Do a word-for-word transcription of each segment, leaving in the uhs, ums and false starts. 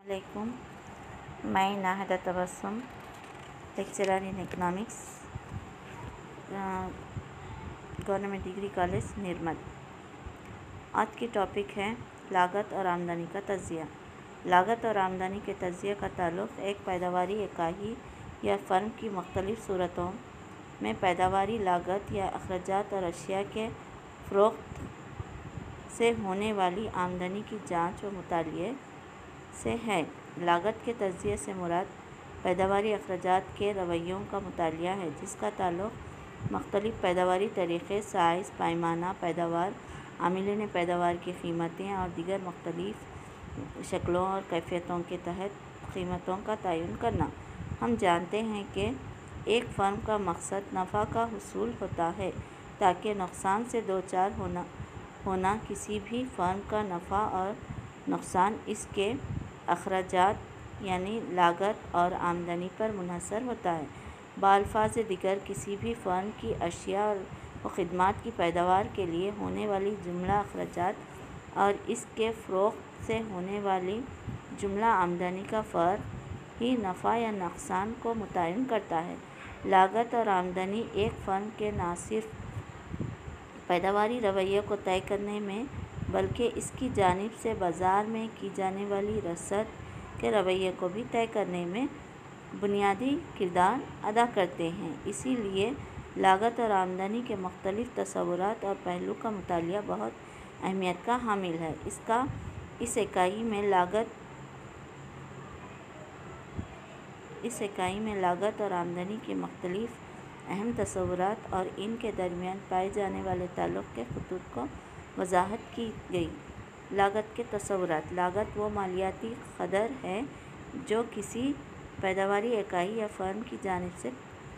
Assalamualaikum. मैं Nahida Tabassum, lecturer in economics, government degree college Nirmal. आज की टॉपिक है लागत और आमदनी का तज्जिया। लागत और आमदनी के तज्जिया का ताल्लुक़ एक पैदावारी इकाई या फ़र्म की मुख्तलिफ़ सूरतों में पैदावारी लागत या अखराजात और अशिया के फ़रोख्त से होने वाली आमदनी की जांच व मुतालिए से है। लागत के तज्जिये से मुराद पैदावारी अखराजात के रवैयों का मुतालिया है, जिसका ताल्लुक़ मुख्तलिफ़ पैदावारी तरीक़े, साइज़, पैमाना, पैदावार, आमिलीन पैदावार की क़ीमतें और दीगर मुख्तलिफ़ शक्लों और कैफ़ियतों के तहत क़ीमतों का तयन करना। हम जानते हैं कि एक फ़र्म का मकसद नफ़ा का हुसूल होता है, ताकि नुकसान से दो चार होना होना किसी भी फ़र्म का नफ़ा और नुकसान इसके अखराजात यानी लागत और आमदनी पर मुनहसर होता है। बाल्फाज़ दिगर, किसी भी फ़र्म की अशिया व ख़िदमात की पैदावार के लिए होने वाली जुमला अखराजात और इसके फ़रोख्त से होने वाली जुमला आमदनी का फ़र्क ही नफ़ा या नुकसान को मुतय्यन करता है। लागत और आमदनी एक फ़र्म के न सिर्फ पैदावारी रवैये को तय करने में, बल्कि इसकी जानिब से बाज़ार में की जाने वाली रसद के रवैये को भी तय करने में बुनियादी किरदार अदा करते हैं। इसीलिए लागत और आमदनी के मुख्तलिफ़ तसव्वुरात और पहलू का मुतालिया बहुत अहमियत का हामिल है। इसका इस इकाई में लागत इस इकाई में लागत और आमदनी के मुख्तलिफ़ अहम तसव्वुरात और इनके दरमियान पाए जाने वाले ताल्लुक़ के ख़ुतूत को वज़ाहत की गई। लागत के तसव्वुरात। लागत वो मालियाती क़दर है जो किसी पैदावारी इकाई या फ़र्म की जानिब से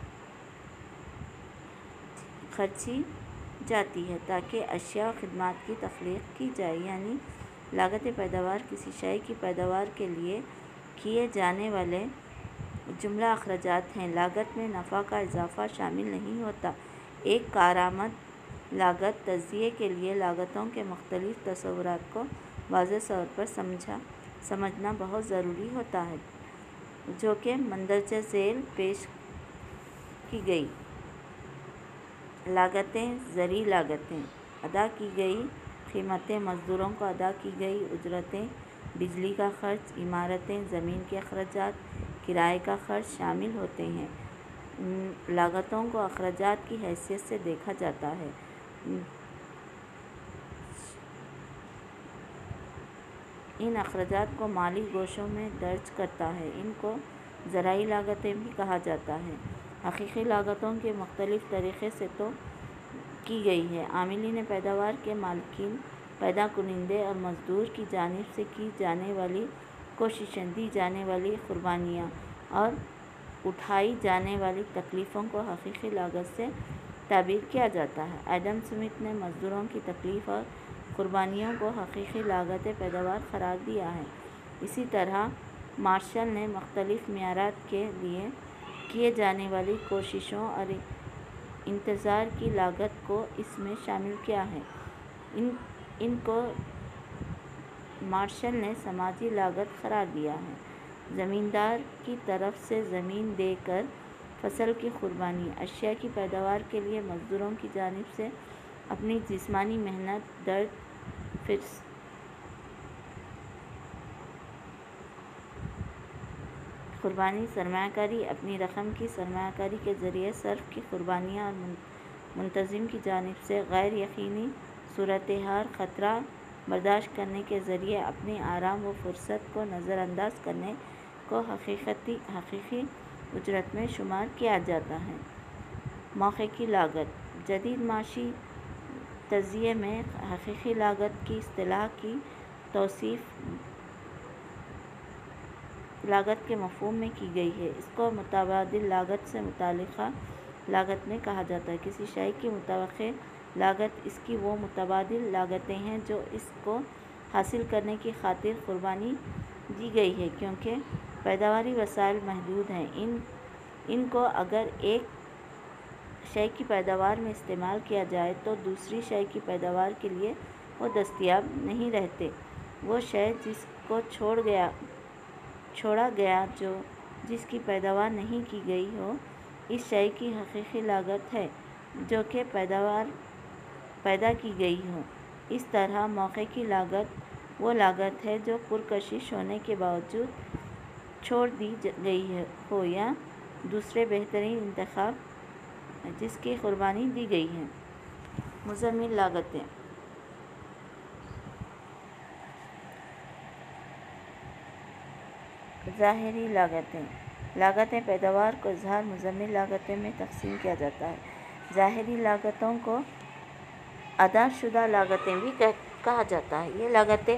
खर्ची जाती है ताकि अशिया व ख़िदमात की तख्लीक़ की जाए। यानी लागत पैदावार किसी शय की पैदावार के लिए किए जाने वाले जुमला अखराजात हैं। लागत में नफ़ा का इज़ाफ़ा शामिल नहीं होता। एक कारआमद लागत तज्जिये के लिए लागतों के मुख्तलिफ़ तसव्वुरात को वाज़ेह तौर पर समझा समझना बहुत ज़रूरी होता है, जो कि मंदरजा ज़ेल पेश की गई। लागतें। ज़री लागतें, अदा की गई क़ीमतें, मज़दूरों को अदा की गई उजरतें, बिजली का ख़र्च, इमारतें, ज़मीन के अखराजात, किराए का ख़र्च शामिल होते हैं। लागतों को अखराजात की हैसियत से देखा जाता है। इन अखराजात को माली गोशों में दर्ज करता है। इनको ज़राई लागतें भी कहा जाता है। हक़ीक़ी लागतों के मुख्तलिफ़ तरीक़े से तो की गई है। आमिलीन पैदावार के मालिकीन, पैदा कुनिंदे और मज़दूर की जानिब से की जाने वाली कोशिशें, दी जाने वाली क़ुर्बानियाँ और उठाई जाने वाली तकलीफ़ों को हक़ीक़ी लागत से ताबीर किया जाता है। एडम स्मिथ ने मज़दूरों की तकलीफ़ और क़ुर्बानियों को हक़ीक़ी लागत पैदावार क़रार दिया है। इसी तरह मार्शल ने मुख्तलिफ़ मियारात के लिए किए जाने वाली कोशिशों और इंतज़ार की लागत को इसमें शामिल किया है। इन इनको मार्शल ने समाजी लागत क़रार दिया है। ज़मींदार की तरफ से ज़मीन दे कर फ़सल की क़ुर्बानी, अशिया की पैदावार के लिए मज़दूरों की जानिब से अपनी जिस्मानी मेहनत, दर्द, फिर क़ुर्बानी, सरमायाकारी, अपनी रक़म की सरमायाकारी के ज़रिए सर्फ़ की क़ुर्बानियाँ और मुंतज़िम की जानिब से गैर यकीनी सूरत-ए-हाल, ख़तरा बर्दाश्त करने के ज़रिए अपनी आराम व फ़ुर्सत को नज़रअंदाज करने को हक़ीक़ती हक़ीक़ी उजरत में शुमार किया जाता है। मौके की लागत। जदीद माशी तज्जिये में हक़ीक़ी लागत की इस्तिलाह की तौसीफ़ लागत के मफ़हूम में की गई है। इसको मुतबादिल लागत से मुतालिक़ा लागत में कहा जाता है। किसी शय की मुतवक्किल लागत इसकी वो मुतबादिल लागतें हैं जो इसको हासिल करने की ख़ातिर क़ुर्बानी दी गई है। क्योंकि पैदावारी वसाइल महदूद हैं, इन इनको अगर एक शय की पैदावार में इस्तेमाल किया जाए तो दूसरी शय की पैदावार के लिए वो दस्तयाब नहीं रहते। वो शय जिसको छोड़ गया چھوڑا گیا جو جس کی پیداوار نہیں کی گئی ہو، اس شے کی حقیقی لاگت ہے جو کہ پیداوار پیدا کی گئی ہو۔ اس طرح موقع کی لاگت وہ لاگت ہے جو پرکشش ہونے کے باوجود چھوڑ دی گئی ہو یا دوسرے بہترین انتخاب جس کی قربانی دی گئی ہے۔ مزمل لاگتیں۔ ظاہری لاگتیں۔ لاگتیں پیداوار کو اظہار مزمل لاگتیں میں تقسیم کیا جاتا ہے۔ ظاہری لاگتوں کو ادا شدہ لاگتیں بھی کہا جاتا ہے۔ یہ لاگتیں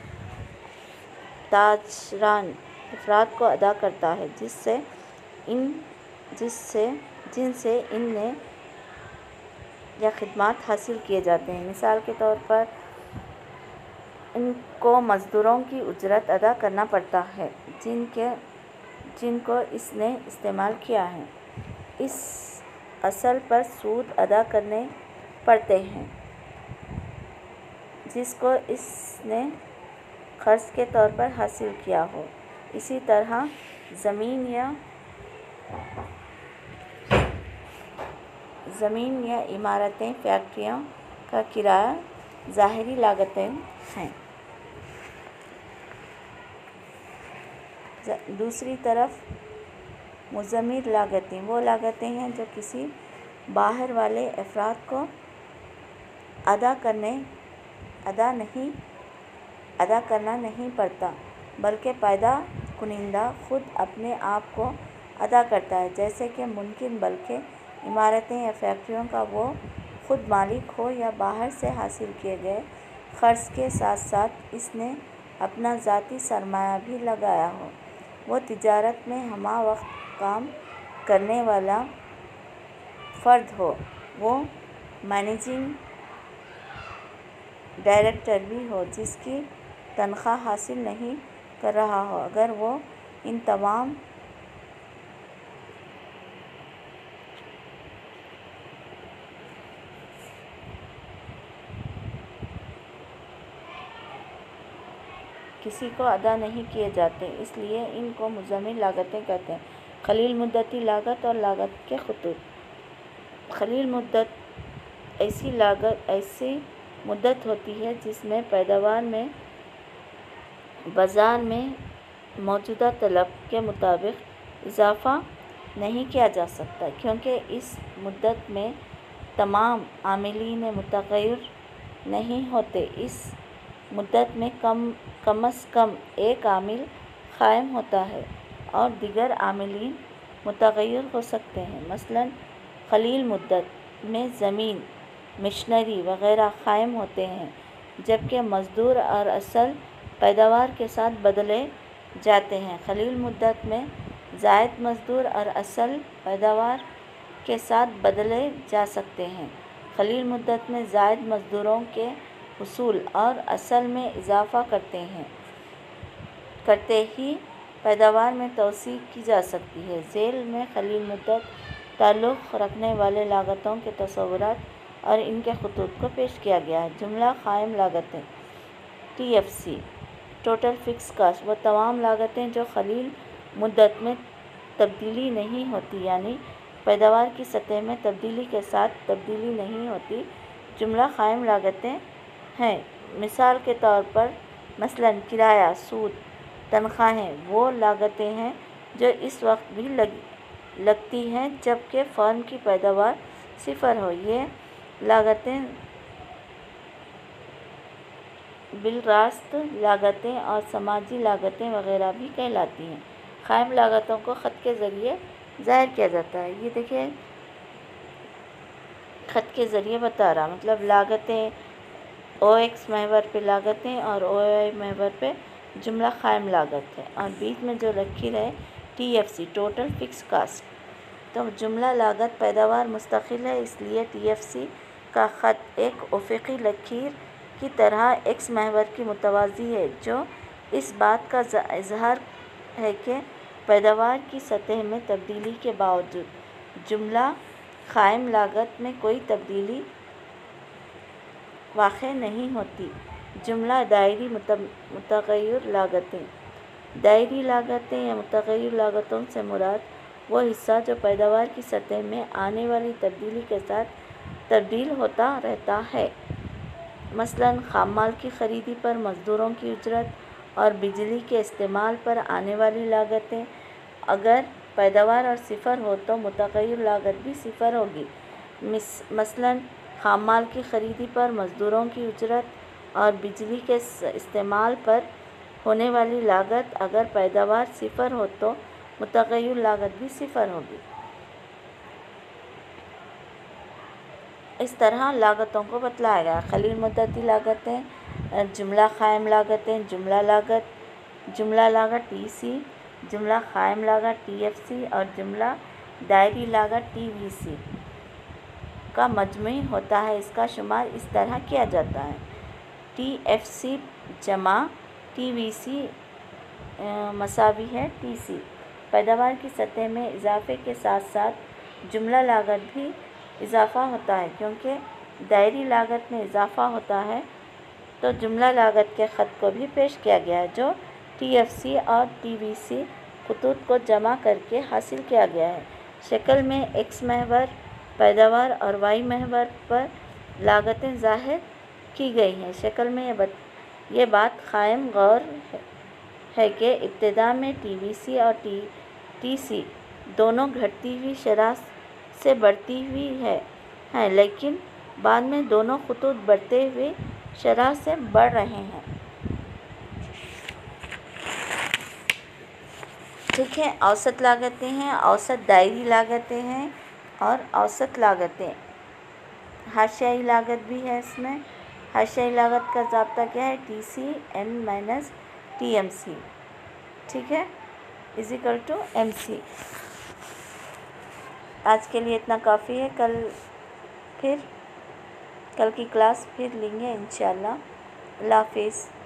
تاجران افراد کو ادا کرتا ہے جس سے ان جس سے جن سے ان نے یا خدمات حاصل کیے جاتے ہیں۔ مثال کے طور پر ان کو مزدوروں کی اجرت ادا کرنا پڑتا ہے جن کے جن کو اس نے استعمال کیا ہے۔ اس اصل پر سود ادا کرنے پڑتے ہیں جس کو اس نے قرض کے طور پر حاصل کیا ہو۔ اسی طرح زمین یا زمین یا عمارتیں، فیکٹریوں کا کرایہ ظاہری لاگتیں ہیں۔ دوسری طرف مضمر لاگتیں وہ لاگتیں ہیں جو کسی باہر والے افراد کو ادا کرنے ادا نہیں ادا کرنا نہیں پڑتا بلکہ پیدا کنندہ خود اپنے آپ کو ادا کرتا ہے، جیسے کہ ممکن بلکہ عمارتیں یا فیکٹریوں کا وہ خود مالک ہو یا باہر سے حاصل کیے گئے قرض کے ساتھ ساتھ اس نے اپنا ذاتی سرمایہ بھی لگایا ہو۔ وہ تجارت میں ہمہ وقت کام کرنے والا فرد ہو، وہ مینیجنگ ڈائریکٹر بھی ہو جس کی تنخواہ حاصل نہیں کر رہا ہو، اگر وہ ان تمام کسی کو ادا نہیں کیے جاتے، اس لیے ان کو مزمل لاگتیں کہتے ہیں۔ قلیل مدتی لاگت اور لاگت کے خطوط۔ قلیل مدت ایسی لاگت ایسی مدت ہوتی ہے جس میں پیداوار میں بازار میں موجودہ طلب کے مطابق اضافہ نہیں کیا جا سکتا، کیونکہ اس مدت میں تمام عاملین متغیر نہیں ہوتے۔ اس مدت میں کم کم از کم ایک عامل قائم ہوتا ہے اور دیگر عاملین متغیر ہو سکتے ہیں۔ مثلاً قلیل مدت میں زمین، مشنری وغیرہ قائم ہوتے ہیں، جبکہ مزدور اور اصل پیداوار کے ساتھ بدلے جاتے ہیں۔ قلیل مدت میں زائد مزدور اور اصل پیداوار کے ساتھ بدلے جا سکتے ہیں۔ قلیل مدت میں زائد مزدوروں کے حصول اور اصل میں اضافہ کرتے ہیں کرتے ہی پیداوار میں توسیع کی جا سکتی ہے۔ ذیل میں قلیل مدت تعلق رکھنے والے لاگتوں کے تصورات اور ان کے خطوط کو پیش کیا گیا ہے۔ جملہ قائم لاگتیں T F C total fix cost وہ تمام لاگتیں جو قلیل مدت میں تبدیلی نہیں ہوتی، یعنی پیداوار کی سطح میں تبدیلی کے ساتھ تبدیلی نہیں ہوتی، جملہ قائم لاگتیں ہیں۔ مثال کے طور پر مثلاً کرایہ، سود، تنخواہیں وہ لاگتیں ہیں جو اس وقت بھی لگ لگتی ہیں جبکہ فرم کی پیداوار صفر ہو۔ یہ لاگتیں بالراست لاگتیں اور سماجی لاگتیں وغیرہ بھی کہلاتی ہیں۔ قائم لاگتوں کو خط کے ذریعے ظاہر کیا جاتا ہے۔ یہ دیکھیں خط کے ذریعے بتا رہا مطلب لاگتیں او ایکس محور پہ لاگتیں اور او وائی محور پہ جملہ قائم لاگت ہے، اور بیچ میں جو رکھی رہے T F C total fix cost. تو جملہ لاگت پیداوار مستقل ہے، اس لیے ٹی ایف سی کا خط ایک افقی لکیر کی طرح ایکس محور کی متوازی ہے، جو اس بات کا اظہار ہے کہ پیداوار کی سطح میں تبدیلی کے باوجود جملہ قائم لاگت میں کوئی تبدیلی واقع نہیں ہوتی۔ جملہ دائری متغیر لاگتیں دائری لاگتیں یا متغیر لاگتوں سے مراد وہ حصہ جو پیداوار کی سطح میں آنے والی تبدیلی کے ساتھ تبدیل ہوتا رہتا ہے۔ مثلاً خام مال کی خریدی پر مزدوروں کی اجرت اور بجلی کے استعمال پر آنے والی لاگتیں اگر پیداوار اور صفر ہو تو متغیر لاگت بھی صفر ہوگی۔ مثلاً خام مال کی خریدی پر مزدوروں کی اجرت اور بجلی کے استعمال پر ہونے والی لاگت اگر پیداوار صفر ہو تو متغیر لاگت بھی صفر ہوگی۔ اس طرح لاگتوں کو بتلایا گیا۔ قلیل مدتی لاگتیں، جملہ قائم لاگتیں، جملہ لاگت جملہ لاگت ٹی سی، جملہ قائم لاگت ٹی ایف سی اور جملہ دائری لاگت ٹی وی سی کا مجموع ہوتا ہے۔ اس کا شمار اس طرح کیا جاتا ہے: ٹی ایف سی جمع ٹی وی سی مساوی ہے ٹی سی۔ پیداوار کی سطح میں اضافے کے ساتھ ساتھ جملہ لاگت بھی اضافہ ہوتا ہے۔ کیونکہ دائری لاگت میں اضافہ ہوتا ہے تو جملہ لاگت کے خط کو بھی پیش کیا گیا ہے جو ٹی ایف سی اور ٹی وی سی خطوط کو جمع کر کے حاصل کیا گیا ہے۔ شکل میں ایکس محور پیداوار اور وائی محور پر لاگتیں ظاہر کی گئی ہیں۔ شکل میں یہ بات قابل غور ہے کہ ابتدا میں ٹی وی سی اور ٹی سی دونوں گھٹتی ہوئی شرح سے بڑھتی ہوئی ہیں لیکن بعد میں دونوں خطوط بڑھتے ہوئے شرح سے بڑھ رہے ہیں۔ ٹھیک ہے، اوسط لاگتیں ہیں، اوسط دائری لاگتیں ہیں اور اوسط لاگتیں۔ حاشیائی لاگت بھی ہے اس میں۔ حاشیائی لاگت کا ضابطہ کیا ہے؟ T C N minus T M C, ٹھیک ہے، is equal to M C. آج کے لیے اتنا کافی ہے۔ کل پھر کل کی کلاس پھر لیں گے انشاءاللہ۔ اللہ حافظ۔